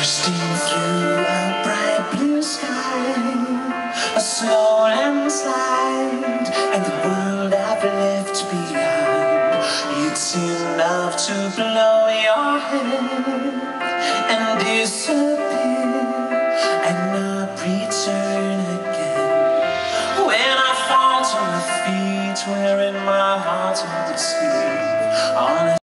Bursting through a bright blue sky, a slow landslide, and the world I've left behind. It's enough to blow your head and disappear and not return again. When I fall to my feet, wearing my heart on the sleeve,